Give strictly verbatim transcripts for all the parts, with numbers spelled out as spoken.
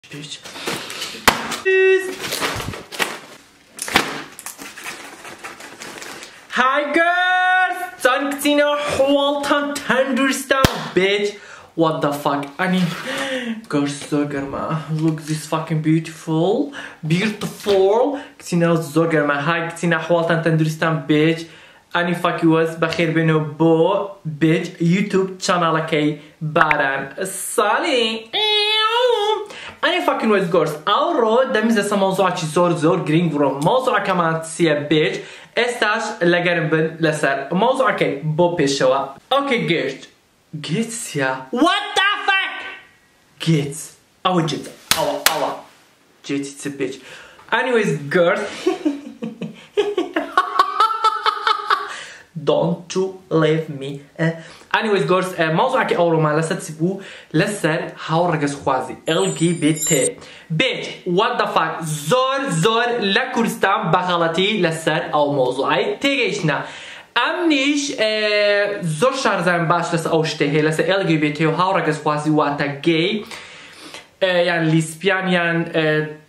bitch. Hi girls! Sanktina Walton Thunderstorm bitch. What the fuck? I mean, girls, so girma. Look, this fucking beautiful, beautiful. Ktina so girma. Hi, Ktina Walton Thunderstorm bitch. Ani fuck you was بخير بينو بو bitch YouTube channel كي باران صالي. أنا fucking was girls. أورو دميز اسم موضوع شيء زور زور green from موضوع كمان تسيا bitch. استاش لجربن لسر موضوع كي بو بيشوا. Okay girls. Gets ya. What the fuck? Gets. أو جت. أو أو. جت it's a bitch. Anyways girls. Don't you leave me. Uh, anyways girls, uh, موضوع كي أول ما لسه تسيبوه لسر هاورجس خوازي إل جي بي تي. bitch what the fuck زور زور لكرستان بغلطي لسر أو موضوعي تيجيشنا. أمنيش uh, زور شارزان باش لسه أو شتهي لسه إل جي بي تي وهاورجس خوازي واتا جاي uh, يعني ليسبيان يعني uh,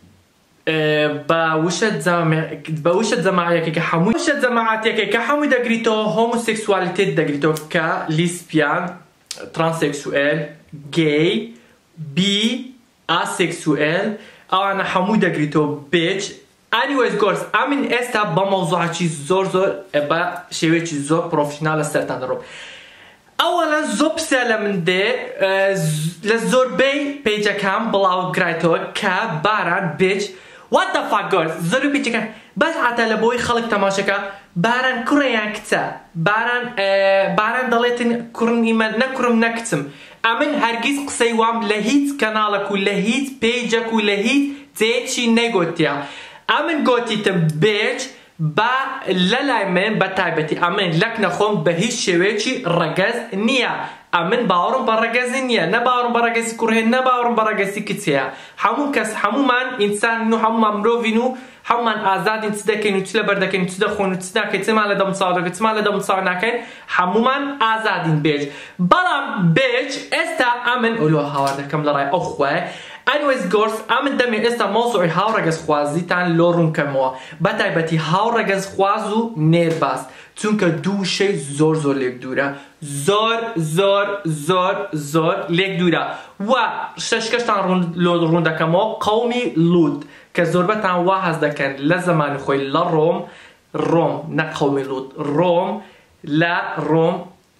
باوشت زم باوشت زماعية كحمو وشت زماعاتي كحمو دقريتو هوموسيكسواليتي دقريتو كليسبيان ترانسكسوال جاي بي اسكسوال او انا حمو دقريتو بيتش. anyways girls امين استا بموضوع شي زور زور با شوي شي زور بروفيشنال سرتان دروب. اولا زوب سلام دي لزور بي بيجا كام بلاو جرايتو كباران بيتش. What the fuck girls زورو بيجي كان بس عتا لبوي خلق تماشكا باران كوريان كتا باران آه باران دليتن كورن إيمان نكرم نكتم أمن هرگيز قصي وام لهيت كانالك ولهيت بيجك ولهيت تيتشي نيغوتيا أمن غوتي تم بيج با للايمن بتايبتي أمن لك نخوم بهيش شويتشي رجاز نيا أمن باورم برجاز نيا نباورم برجاز كورهن نباورم برجاز كتيا حمون كس حمومان إنسان نو حمومان مروفينو حمومان آزاد إنتدكين وتلا بردكين وتدخون وتسناك تسمع لدم تصادق تسمع لدم تصادقين حمومان آزادين بيج برام بيج استا أمن أولو هاورد كم لراي أخوة. anyways girls امن دمي استا موضوعي هاورجاز خوازيتان لورون كموا بتايبتي هاورجاز خوازو نيرباس چونکە دوو شەی زۆر زۆر لێک دوورە زۆر زۆر زۆر زۆر لێک دوورە و شەش کەشتان ڕوون دەکەمەوە قەومی لوود کە زۆربەتان وا حەز دەکەن لە زەمانی خۆی لە ڕۆم ڕۆم نەک قەومی لوود ڕۆم لە ڕۆم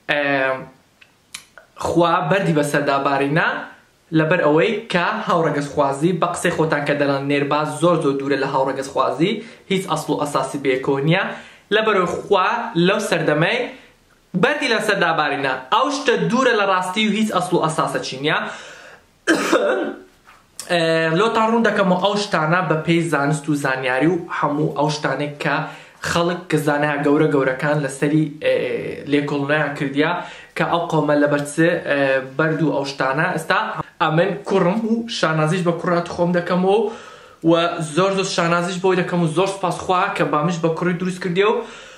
خوا بەردی بەسەردا بارینە لەبەر ئەوەی کە هاوڕەگەز خوازی بە قسەی خۆتان کە دەڵێن نێرباز زۆر زۆر دوورە لە هاوڕەگەز خوازی هیچ ئەسڵ و ئەساسی بەیەکەوە نییە لبرو خوا لو سردمي بردي لسردا بارينا اوشت دور لراستي وهيت اصلو اساسا چينيا لو تارون دكمو اوشتانا بپي زانستو زانياريو همو اوشتاني كا خلق كزانيا غورا غورا كان لسري ليكولنا كرديا كا او قوم لبرتس بردو اوشتانا استا امن كرم شانازيش بكرات خوم دكمو و زور زور شانازیش باید کم زور سپاس خواه که بامیش با کاری درست کردیو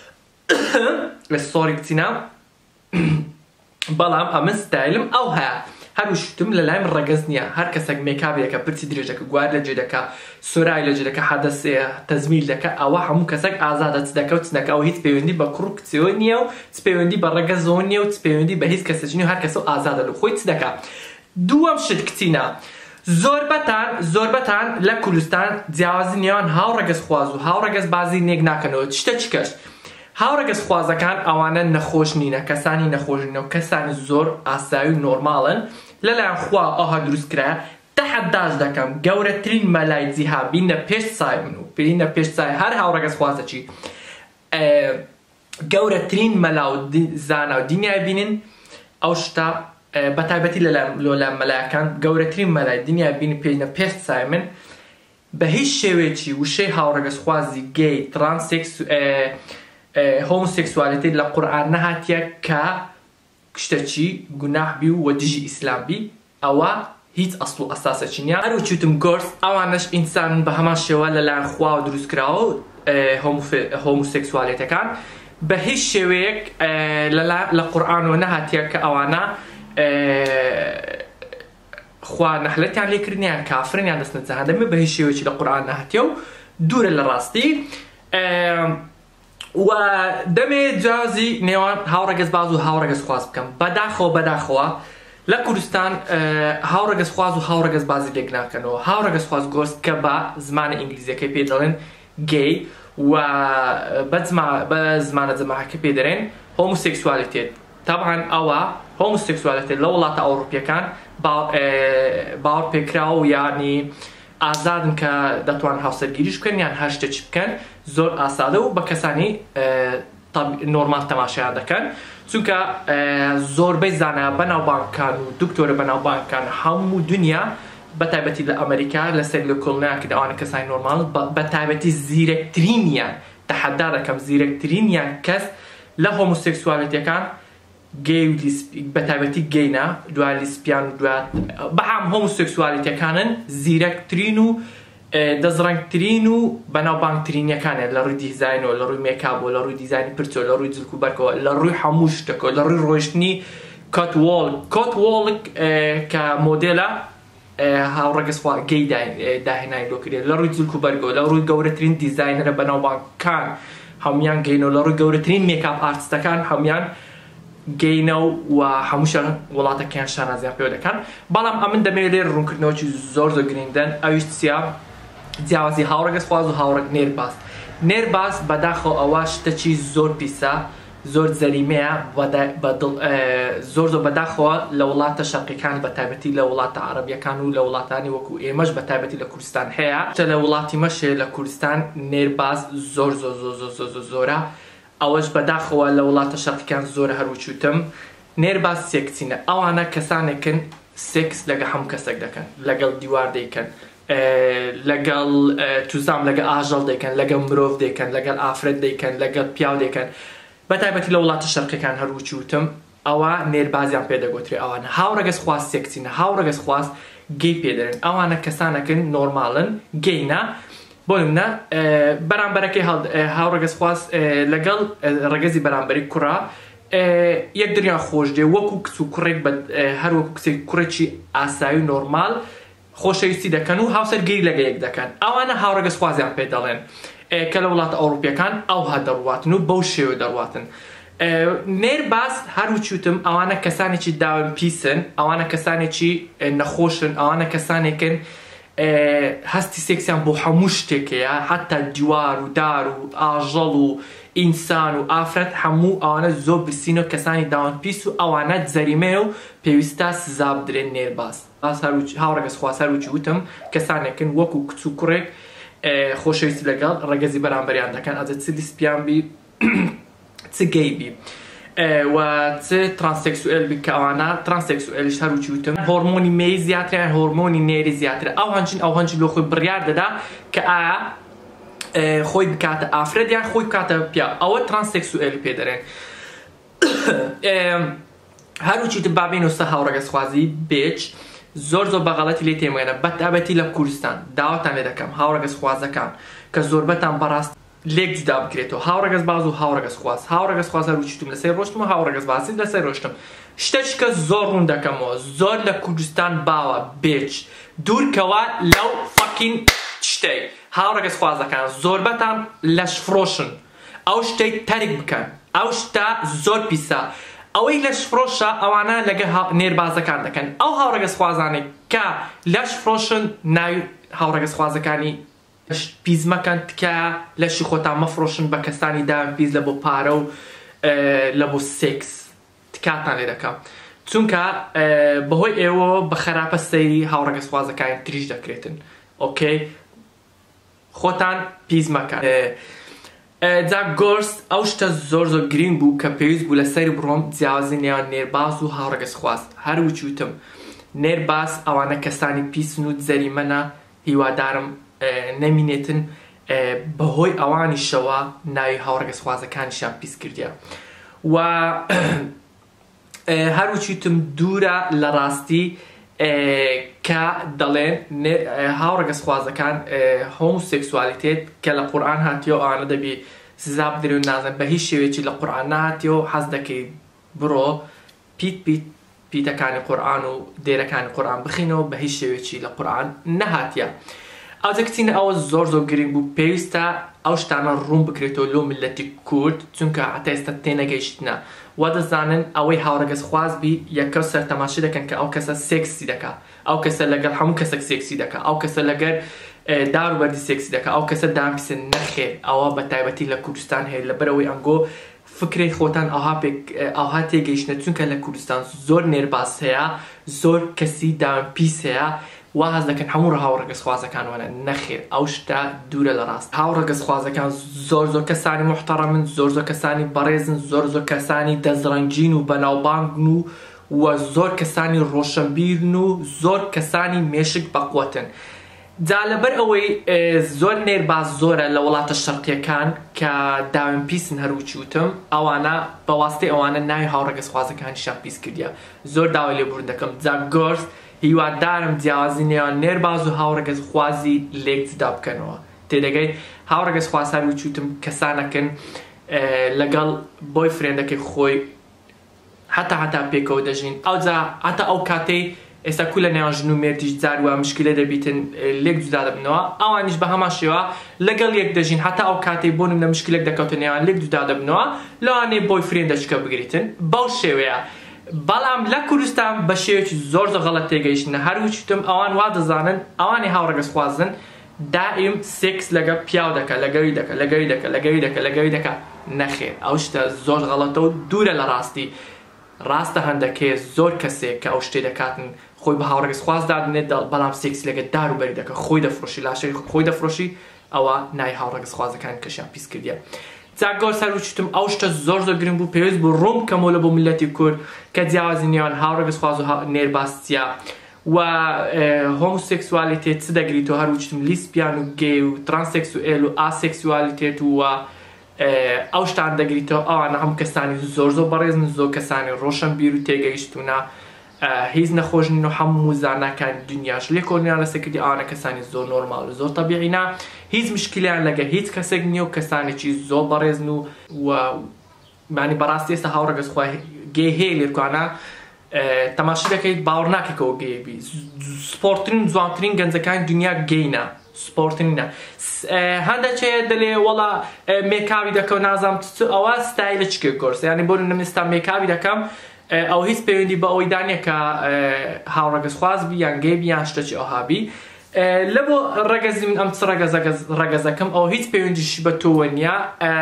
سوری کتینا بلام امن ستایلم او ها هر وشتم للایم رگز نیا هر کسک میکابی که پرتی دریجه که گوار لجه دکا سرای لجه دکا حدث تزمیل دکا او همون کسک آزاده تدکا و تدکا او هیچ پیوندی با کرو کتیو نیو تپیوندی با رگزون نیو تپیوندی با هیچ کسی نیو هر کسو آزاده لو خوی تدکا دوام شد کتینا زۆربەتان زۆربەتان لە کوردستان جیاوازی نێوان هاوڕەگەز خواز و هاوڕەگەز بازی نێک ناکەنەوە شتە چی کەش هاوڕەگەز خوازەکان ئەوانە نەخۆش نینە کەسانی نەخۆش نینەوە کەسانی زۆر ئاسایی و نۆرماڵن لەلایەن خوا ئەوها دروست کرایە تەحەداش دەکەم گەورەترین مەلای جیها بینە پێش چای من و بینە پێش چای هەر هاوڕەگەز خوازەچی گەورەترین مەلا و زانا و دینیای بینن ئەو شتە بەتایبەتی لەلایەن مەلایەکان گەورەترین مەلای دنیا بینی پێشنە پێش چای من بە هیچ شێوەیەکی وشەی هاوڕەگەز خوازی گەی ترانسێکس هۆموسێکسوالیتی لە قورئان نەهاتیە کە شتێکی گوناح بی و دژی ئیسلام بی ئەوە هیچ ئەسڵ و ئەساسێکی نییە هەر وچوتم گۆرس ئەوانەش ئینسان بە هەمان شێوە لەلایەن خواوە دروست کراوە هۆموسێکسوالیتەکان بە هیچ شێوەیەک لە قورئانەوە نەهاتیە کە ئەوانە خوا نحلتیان لێکردنیان کافرنیان دەستنە جەهەنەمە بە هیچ شێوەیەکی لە قورئان نەهاتیە و دوورە لە ڕاستی. و دەمێ جیازی نێوان هاوڕێگەز باز و هاوڕێگەز خواز بکەم. بەداخەوە بەداخەوە لە کوردستان هاوڕێگەز خواز و هاوڕێگەز بازی لێک ناکەنەوە. هاوڕێگەز خواز گۆست کە بە زمانی ئینگلیزیەکەی پێ دەڵێن گەی و بە زمانە جەماعەکە پێ دەرێن هۆموسێکسوالیتێت. طبعا ئەوە هۆموسێکسوالیتێت لە وڵاتە ئەوروپیەکان باوەڕ پێکراوە و یانی ئازادن کە دەتوان هاوسەرگیریش بکەن یان هەر شتێکی بکەن زۆر ئاسادە و بە کەسانی نۆرمال تەماشایان دەکەن. چونکە زۆربەی زانایان بەناوبانگەکان و دکتۆرە بەناوبانگەکان هەموو دنیا بەتایبەتی لە ئەمریکا لەسەر لە کۆڵنیاکە ئەوانە کەسانی نۆرمال بەتایبەتی زیرەکترینیان تەحەدا دەکەم زیرەکترینیان کەس لە هۆموسێکسوالیتیەکان گەی و بەتایبەتی گەینە دوای لیسپیان و دوای بەعام هۆموسێکسوالیتیەکانن زیرەکترین و دەزڕەنگترین و بەناوبانگترینیەکانێت لە ڕووی دیزاینەوە لە ڕووی مێکابەوە لە ڕووی دیزانی پرچەوە لە ڕووی جلک و بەرکەوە لە ڕووی هەموو شتێکەوە لە ڕووی ڕۆیشتنی کۆتوۆڵک کۆتوۆڵک کە مۆدێلە هاوڕێگەز گەی داهێنانی لۆ کردێت لە ڕووی جلک و بەرکەوە لە ڕووی گەورەترین دیزاینەرە بەناوبانگەکان هەمویان گەینەوە لە ڕووی گەورەترین میکاپ ئارتستەکان هەمویان گەینە و هەمووشان وڵاتەکەیان شانازیان پێوە دەکەن. بەڵام ئەمن دەمەوێت لێ ڕوونکردنەوەکی زۆر زۆر گرنگدەن ئەویش چیە؟ جیاوازی هاوڕێگەز خواز و هاوڕێگ نێرباز. نێرباز بەداخەوە ئەوە شتێکی زۆر پیسە زۆر جەریمەیە زۆر زۆر بەداخەوە لە وڵاتە شەرقیەکان بەتایبەتی لە وڵاتە عەرەبیەکان و لە وڵاتانی وەکو ئێمەش بەتایبەتی لە کوردستان هەیە. لە وڵاتی مەشێ لە کوردستان نێرباز زۆر زۆر زۆر زۆر زۆرە. ئەوەش بەداخەوە لە وڵاتە شەرقیەکان زۆرە هەروچوتم. نێرباز سێکسینە ئەوانە کەسانێکن سێکس لەگە هەموو کەسێک دەکەن لەگەڵ دیوار دەیکەن لەگەڵ توزام لەگە ئاژەڵ دەیکەن لەگەڵ مرۆڤ دەیکەن لەگەڵ ئافرەت دەیکەن لەگەڵ پیاو دەیکەن بەتایبەتی لە وڵاتە شەرقیەکان هەروچوتم ئەوە نێربازیان پێدەگوترێ. ئەوانە هاوڕێگەز خواز سێکسینە هاوڕێگەز خواز گەی پێدەرن ئەوانە کەسانەکن نۆرماڵن گەینە. بۆ نمونە بەرامبەرەکەی هاوڕێگەز خواز لەگەڵ ڕێگەزی بەرامبەری کوڕا یەک دنیا خۆش دێ وەکو کچ و کوڕێک هەر وەکو کچێک کوڕێکی ئاسایی و نۆرمال خۆشەویستی دەکەن و هاوسەرگیری لەگە یەک دەکەن. ئەوانە هاوڕێگەز خوازیان پێ دەڵێن کە لە وڵاتە ئەوروپیەکان ئەوها دەڕواتن و بەو شێوە دەڕواتن. نێرباز هەروچوتم ئەوانە کەسانێکی داون پیسن ئەوانە کەسانێکی نەخۆشن ئەوانە کەسانێکن هەستی سێکسیان بۆ هەموو شتێکەیە حتا دیوار و دار و ئاژەڵ و ئینسان و ئافرەت هەموو ئەوانە زۆر برسینەوە کەسانی داون پیس و ئەوانە جەریمەیە و پێویستە سزا بدرێن نێرباز. هاوڕێگەز خواز هەروچی وتم کەسانێکن وەکو کچ و کوڕێک خۆشەویستی لەگەڵ ڕێگەزی بەرامبەریان دەکەن ئەجە چ لیسپیان بی چ گەی بی و چ ترانسێکسوئێل بی کە ئەوانە ترانسێکسوئێلیش هەروچی وتم هۆرمۆنی مێی زیاترە هۆرمۆنی نێری زیاترە ئەو هەنجین ئەو هەنجی لۆ خۆی بڕیار دەدا کە ئایا خۆی بکاتە ئافرەت یان خۆی بکاتە پیا ئەوە ترانسێکسوئێل پێ دەرێن. هەروچی تر بابینەوە سە هاوڕێگەز خوازی بێچ زۆر زۆر بەغەڵەتی لێ تێمەگەنە بەتایبەتی لە کوردستان داواتان لێ دەکەم هاوڕێگەز خوازەکان کە زۆربەتان بەڕاست لێک جودا بکرێتەوە هاوڕێگەز باز و هاوڕێگەز خواز هاوڕێگەز خواز هەروچیتم لەسەر ڕۆشتم و هاوڕێگەز بازی لەسەر ڕۆشتم. شتێکی کە زۆر ڕوون دەکەمەوە زۆر لە کوردستان باوە بێچ دوورکەوە لەو فەکین شتەی هاوڕێگەز خوازەکان زۆربەتان لەش فرۆشن ئەو شتەی تەرک بکەن ئەو شتە زۆر پیسە ئەوەی لەش فرۆشە ئەوانە لەگە نێربازەکان دەکەن ئەو هاوڕێگەز خوازانێک کە لەش فرۆشن ناوی هاوڕێگەز خوازەکانی پیزمەکەن تکایە لەشی خۆتان مەفرۆشن بە کەسانی داوین پیز لە بۆ پارە و لە بۆ سێکس تکاتان لێ دەکەم چونکە بەهۆی ئێوە بە خراپە سەیری هاوڕێگەز خوازەکانی تریش دەکرێتن. ئۆکەی خۆتان پیز مەکەن. جا گۆرست ئەو شتە زۆر زۆر گرنگ بوو کە پێویست بوو لەسەر بڕۆم جیاوازی نێوان نێرباز و هاوڕێگەز خواز هەروچی وتم نێرباز ئەوانە کەسانی پیسن و جەریمەنە هیوادارم نەمینێتن بەهۆی ئەوانیشەوە ناوی هاوڕێگەز خوازەکانیشیان پیس کردیە و هەروچیتم دوورە لە ڕاستی کە دەڵێن هاوڕێگەز خوازەکان هۆموسێکسوالیتێت کە لە قورئان هاتیەوە ئەوانە دەبی سزا بدرێ و نازانم بە هیچ شێوەیەکی لە قورئان نهاتیەوە حەز دەکەی بڕۆ پیت پیت پیتەکانی قورئان و دێرەکانی قورئان بخینەوە بە هیچ شێوەیەکی لە قورئان نەهاتیە. ئەوجا کچینە ئەوە زۆر زۆر گرنگ بوو پێویستە ئەو شتانە ڕوون بکرێتەوە لۆ ملەتی کورد چونکە هەتا ئێستا تێنەگەیشتنە وا دەزانن ئەوەی هاوڕەگەز خوازبی یەکە سەرتەماشی دەکەن کە ئەو کەسە سێکسی دەکا ئەو کەسە لەگەڵ هەموو کەسێک سێکسی دەکا ئەو کەسە لەگەر داروبەردی سێکسی دەکا ئەو کەسە دامپیسن نەخێر ئەوە بە تایبەتی لە کوردستان هەیە لەبەرەوەی ئەنگۆ فکرێ خۆتان ئەوها تێگەیشتنە چونکە لە کوردستان زۆر نێرباز هەیە زۆر کەسی دامپیس هەیە وا هەز دەکەن هەموو هاوڕەگەز خوازەکان وەنە نەخێر ئەو شتە دوورە لە ڕاست. هاوڕەگەز خوازەکان زۆر زۆر کەسانی محتەڕەمن زۆر زۆر کەسانی بەڕێزن زۆر زۆر کەسانی دەزڕەنجین و بەناوبانگن و و زۆر کەسانی ڕۆشنبیرن و زۆر کەسانی مێشک بەقوەتن. جا لەبەر ئەوەی زۆر نێرباز زۆرە لە وڵاتە شەرقیەکان کە داوێنپیسن هەروچی وتم ئەوانە بەواستەی ئەوانە ناوی هاوڕەگەز خوازەکانیشیان پیس کردیە زۆر داوای لێبوردن دەکەم. جا گۆرس هیوادارم جیاوازی نێوان نێرباز و هاوڕەگەز خوازی لێک جدا بکەنەوە. تێدەگەی هاوڕەگەز خواز هەروچی وتم کەسانەکەن لەگەڵ بۆی فرێندەکەی خۆی حتا حتا پێکەوە دەژین ئەوجا هەتا ئەو کاتەی ئێستا کو لە نێوان ژن و مێردیش جار وە مشکلە دەبیتن لێک جودا دەبنەوە ئەوانیش بە هەمان شێوە لەگەڵ یەک دەژین هەتا ئەو کاتەی بۆ نمونە مشکلێک دەکەوتە نێوان لێک جودا دەبنەوە لەوانەیە بۆی فرێندەشکە بگریتن بەو شێوەیە. بەڵام لە کوردستان بە شێوەیەکی زۆر زۆر غەڵەت تێگەیشتنە هەروچتم ئەوان وا دەزانن ئەوانی هاوڕەگەز خوازن دائیم سێکس لەگە پیاو دەکە لەگەوی دەکە لەگەوی دەکە لەگەوی دەکە لەگەوی دەکە نەخێر ئەو شتە زۆر غەڵەتە و دوورە لە ڕاستی. ڕاستە هەندێکەیە زۆر کەسێک کە ئەو شتێ دەکاتن خۆی بە هاوڕەگەز خواز دادنێت بەڵام سێکسی لەگە داروبەری دەکە خۆی دەفرۆشی لاشەی خۆی دەفرۆشی ئەوە ناوی هاوڕەگەز خوازەکان کەشیان پیس کردیە. جا گۆرس هەروچتم ئەو شتە زۆر زۆر گرنگ بوو پێویست بوو ڕوون بکەمەوە بۆ ملەتی کورد کە جیاوازی نێوان هاوڕەگەز خواز و نێرباستیە و هۆموسێکسوالیتێت چ دەگریتەوە هەروچتم لیسبیان و گێ و ترانسێکسوئێل و ئاسێکسوالیتێت و ئەو شتان دەگریتەوە ئەوانە هەموو کەسانی زۆر زۆر بەڕێزن زۆر کەسانی ڕۆشنبیر و تێگەیشتونە هیچ نەخۆشن و هەموو زاناکانی دنیاش لێ کۆڵیان لەسەرکردی ئەوانە کەسانی زۆر نۆرمال و زۆر تەبیعینە هیچ مشکلیان لەگە هیچ کەسێک نییە و کەسانێکی زۆر بەڕێزن و مانی بەڕاستی ئێستا هاوڕەگەز خوا گێ هەیە لێرکوانە تەماشا دەکەیت باوەڕ ناکەیتەوە گێبی سپۆرتترین جوانترین گەنجەکانی دنیا گەینە سپۆرتنینە هەندێکێ دەڵێ وەڵا مێکاوی دەکە و نازانم ئەوە ستایلە چکێ گۆرس یعنی بۆ نمێستا مێکاوی دەکەم ئەو هیچ پەیوەندی بە ئەوەی دانیە کە هاوڕەگەز خوازبی یان گەیبی یان شتێکی ئەوهابی لە بۆ ڕەگەزی من ئەم چ ڕەگەزەکەم ئەو هیچ پەیوەندیشی بە تۆوە نییە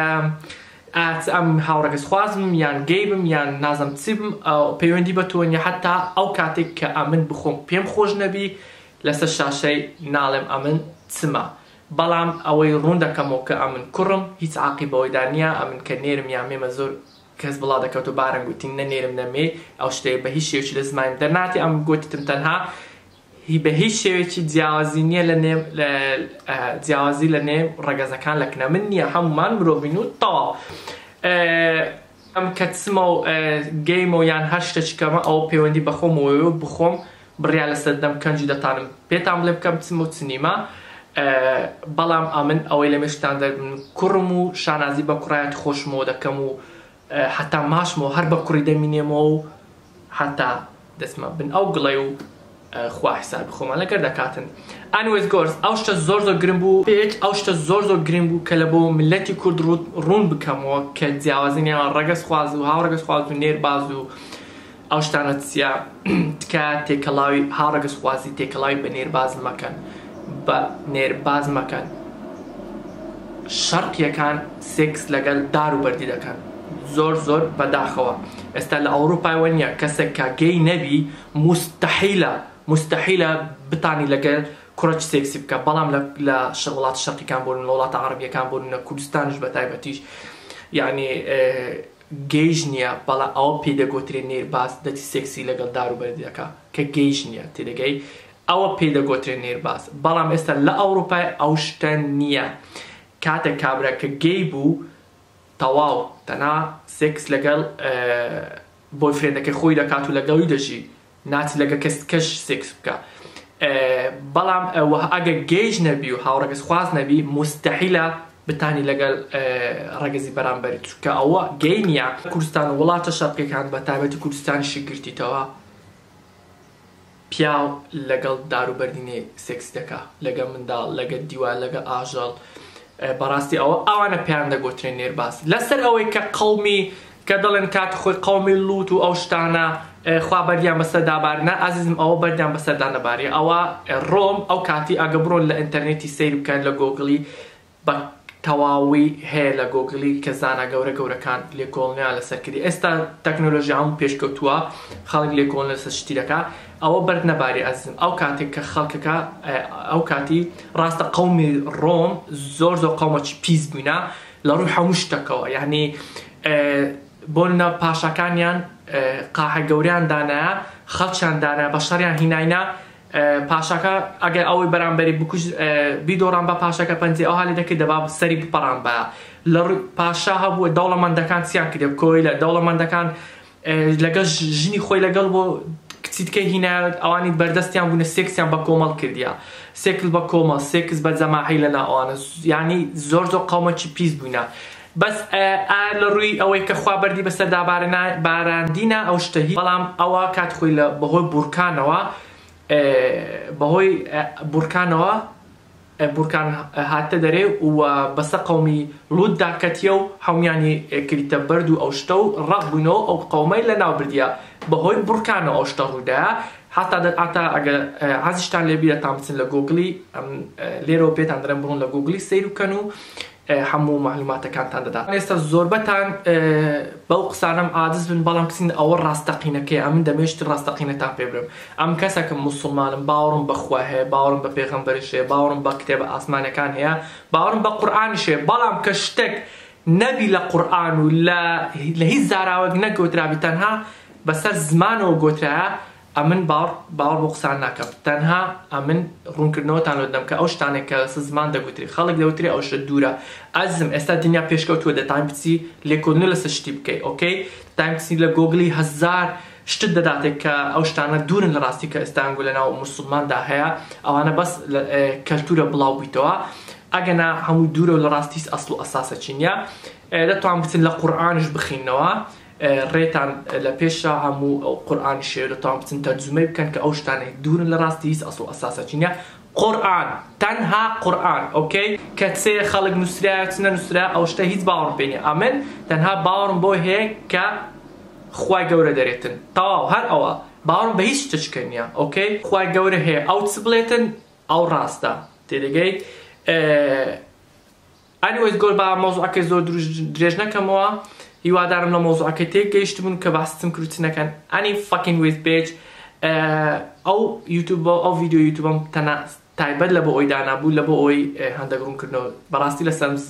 ئەم هاوڕەگەز خوازم یان گەیبم یان نازانم چی بم پەیوەندی بە تۆوە نییە حتا ئەو کاتێک کە ئەمن بخۆم پێم خۆش نەبی لەسەر شاشەی ناڵێم ئەمن چمە بەڵام ئەوەی ڕوون دەکەمەوە کە ئەمن کوڕم هیچ عاقیبەوەیدا نییە ئەمن کە نێرم یان مێمە زۆر کەس بڵا دەکەوت و بارەنگ گوتین نەنێرم نەمێ ئەو شتەیە بە هیچ شێوەیەکی لە زمانی دەرناتی ئەم گوتتم تەنها بە هیچ شێوەیەکی جیاوازی نییە لە نێم جیاوازی لە نێم ڕەگەزەکان لەکنە من نییە هەمومان مرۆڤین و تەواو ئەم کە چمە و گەیمە و یان هەر شتێکەکەمە ئەوە پەیوەندی بەخۆمەوەی و بخۆم بڕیا لەسەر دەم کەنجی دەتانم پێتان بڵێ بکەم چمە و چنیمە بەڵام ئەمن ئەوەی لە مێشتان دەبن کوڕم و شانازی بە کوڕایەتی خۆشمەوە دەکەم و حتا ماشمەوە هەر بە کوڕی دەمینێمەوە و حتا دەستمە بن ئەو گڵێ و خوا حسابی خۆمان لەگەر دەکاتن. ئانوێز گۆرس ئەو شتە زۆر زۆر گرنگ بوو پێچ ئەو شتە زۆر زۆر گرنگ بوو کە لە بۆ ملەتی کورد ڕوون بکەمەوە کە جیاوازی نێوان ڕەگەز خواز و هاوڕەگەز خواز و نێرباز و ئەو شتانە چیە تکە تێکەڵاوی هاوڕەگەز خوازی تێکەڵاوی بە نێرباز مەکەن بە نێرباز مەکەن. شەرقیەکان سێکس لەگەڵ داروبەردی دەکەن زۆر زۆر بەداخەوە ئێستا لە ئەوروپای وە نییە کەسێک کە گەی نەبی مستەحیلە مستەحیلە بتانی لەگەڵ کوڕەک سێکسی بکە بەڵام لە وڵاتە شەرقیەکان بۆن لە وڵاتە عەرەبیەکان بۆن لە کوردستانیش بە تایبەتیش یعنی گەیژ نییە بەڵام ئەوە پێی دەگوترێت نێرباز دەتی سێکسی لەگەڵ داروبەردی دەکا کە گەیژ نییە تێدەگەی ئەوە پێی دەگوترێت نێرباز بەڵام ئێستا لە ئەوروپای ئەو شتە نییە کاتێک کابرا کە گەی بوو تەواو تەنها سێکس لەگەڵ بۆی فرێندەکەی خۆی دەکات و لەگەڵی دەژی ناچی لەگە کەس کەش سێکس بکە بەڵام ئەگە گەیژ نەبی و هاوڕەگەز خواز نەبی مستەحیلە بتانی لەگەڵ ڕەگەزی بەرامبەری چونکە ئەوە گەی نییە. کوردستان و وڵاتە شەرقیەکان بە تایبەتی کوردستانیشی گرتیتەوە پیاو لەگەڵ داروبەردینێ سێکس دەکا لەگە منداڵ لەگە دیوار لەگە ئاژەڵ بەڕاستی ئەوە ئەوانە پێیان دەگوترێن نێرباز لەسەر ئەوەی کە قەومی کە دەڵێن کات خۆی قەومی لووت و ئەو شتانە خوا بەردیان بەسەر دابارنە ئازیزم ئەوە بەردیان بەسەردا نەبارێ ئەوە ڕۆم ئەو کاتی ئەگە بڕۆن لە ئینتەرنێتی سەیر بکەن لە گۆگڵی بە تەواوی هەیە لە گۆگڵی کە زانە گەورە گەورەکان لێکۆڵنیان لەسەرکردی ئێستا تەکنۆلۆژی هەموو پێشکەوتووە خەڵک لێکۆڵن لەسەر شتی دەکا ئەوە بەرد نەباری ئەزم ئەو کاتێک کە خەڵکەکە ئەو کاتی ڕاستە قەومی ڕۆم زۆر زۆر قەومەکی پیس بووینە لە ڕووی هەموو شتەکەوە یعنی بۆنە پاشەکانیان قاحە گەوریان دانایە خەڵکیان دانایە بە شەڕیان هیناینە پاشەکە ئەگەر ئەوەی بەرامبەری بکوژ بیدۆڕان بە پاشەکە پەنجێ ئەو هەلی دەکەی دەبا سەری بپەڕان بە لە ڕووی پاشا هەبووە دەوڵەمەندەکان چیان کردێ کۆی لە دەوڵەمەندەکان لەگەڵ ژنی خۆی لەگەڵ بۆ کچیتکەی هینایەت ئەوانی بەردەستیان بوونە سێکسیان بە کۆمەڵ کردیە سێکس بە کۆمەڵ سێکس بە جەماعی لەنا ئەوانە یعنی زۆر زۆر قەومەکی پیس بووینە بەس لە ڕووی ئەوەی کە خوا بەردی بەسەر باراندینە ئەو شتە هی بەڵام ئەوە کات خۆی لە بەهۆی بورکانەوە بەهۆی بورکانەوە بورکان هاتە دەرێ و بەسە قەومی لووددا کەتیە و هەمویانی کریتە بەرد و ئەو شتە و ڕق بووینەوە ئەو قەومەی لە ناو بردیە بەهۆی بورکانەوە ئەو شتە ڕوودایە حتا ئاتا ئەگەر حەزیشتان لێ بیرە تام بچن لە گۆگڵی لێرەوە پێتان دەرێن بڕۆن لە گۆگڵی سەیر بکەن و هەموو معلوماتەکانتان دەدات ئێستا زۆربەتان بەو قسانەم عاجز بن بەڵام کچین ئەوە ڕاستەقینەکەی ئەمن دەمێشت ڕاستەقینەتان پێ برم ئەم کەسێکم مسلمانم باوەڕم بەخوا هەیە باوەڕم بە پێغەمبەریش هەیە باوەڕم بە کتێبە ئاسمانەکان هەیە باوەڕم بە قورئانیش هەیە بەڵام کە شتێک نەبی لە قورئان و لە هیچ زاراوەک نەگۆترابی تەنها بەسەر زمانەوە گۆترایە ئەمن باوەڕ بۆ قسان ناکەم تەنها ئەمن ڕوونکردنەوەتان لۆ دەم کە ئەو شتانێک کە لەسەر زمان دەگوتری خەڵک دەوتری ئەو شتە دوورە ئەزم ئێستا دنیا پێشکەوتووە دەتان بچی لێکۆڵینە لەسەر شتی بکەی ئۆکەی دەتان بچی لە گۆگڵی هەزار شتت دەداتێک کە ئەو شتانە دوورن لە ڕاستی کە ئێستا ئەنگۆ لەناو موسڵماندا هەیە ئەوانە بەس کەلتورە بڵاو بوویتەوە ئەگەنا هەموو دوورە و لە ڕاستیش ئەسڵ و ئەساسە چینیە دەتوان بچن لە قورئانش بخینەوە ڕێتان لە پێشە هەموو ئەو قورئانی شێر دەتوان بچن تەرجمەی بکەن کە ئەو شتانەی دوورن لە ڕاستی هیچ ئەسڵ و ئەساسە چینیە قورئان تەنها قورئان ئۆکەی کە چێ خەڵک نووسرایە چ نەنووسرا ئەو شتە هیچ باوەڕم پێ نییە ئەمن تەنها باوەڕم بۆ هەیە کە خوای گەورە دەرێتن تەواو هەر ئەوە باوەڕم بە هیچ شتێکە نییە ئۆکەی خوای گەورە هەیە ئەو چ بڵێتن ئەو ڕاستە تێدەگەیت ئەنیوەیز گۆر بە مۆزوعەکەی زۆر درێژ نەکەمەوە هیوادارم لە مۆزوعەکەی تێگەیشتبوون کە باستم کروتنەکەن ئەنی فەکینگ ویز پێج ئەو یوتیوب ئەو ڤیدیۆ یوتیوبم تەنها تایبەت لە بۆ ئەوی دانابوو لە بۆ ئەوی هەندێک ڕوونکردنەوە بەڕاستی لە سەرم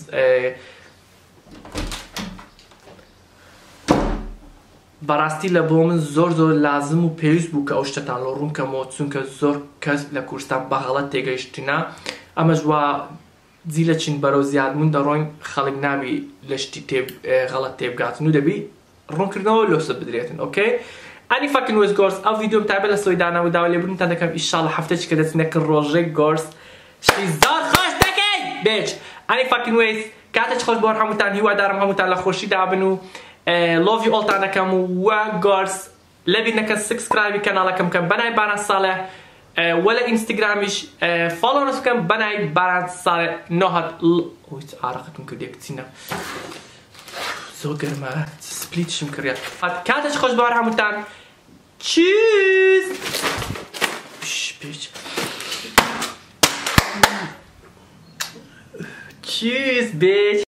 بەڕاستی لە بۆ من زۆر زۆر لازم و پێویست بوو کە ئەو شتەتان لە ڕوونکەمەوە چونکە زۆر کەس لە کوردستان بەغەڵەت تێگەیشتینە ئەمەش وا جیلە چین بەرەو زیادبوون دەڕۆین خەڵک نابی لە شتی غەڵەت تێبگاتن و دەبی ڕوونکردنەوە لۆسە بدرێتن ئۆکەی ئەنی فەکن وێز گۆرس ئەو ڤیدیۆم تایبەت لە سۆی دانا و داوا لێبوونتان دەکەم ئیشاڵڵا هەفتەیەکی کە دەچینە ڕۆژێک گۆرس شتی زۆر خۆش دەکەی بێج ئەنی فەکن وێز کاتێک خۆش بۆ هەمووتان هیوادارم هەمووتان لە خۆشی دابن و لۆڤی ئۆڵتان دەکەم و وە گۆرس لەبیر نەکەن سبسکرایبی کەناڵەکەم بکەن بەنای باران ساڵح ولا ئینستاگرامیش فۆلۆڕس بکەن بەنای باران ساڵح نۆهات عارەقەتم کردێ کچینە زۆر گەرمە سپلیتشم کردێت کاتێک خۆش بۆ هەمووتان چیز چیز بیچ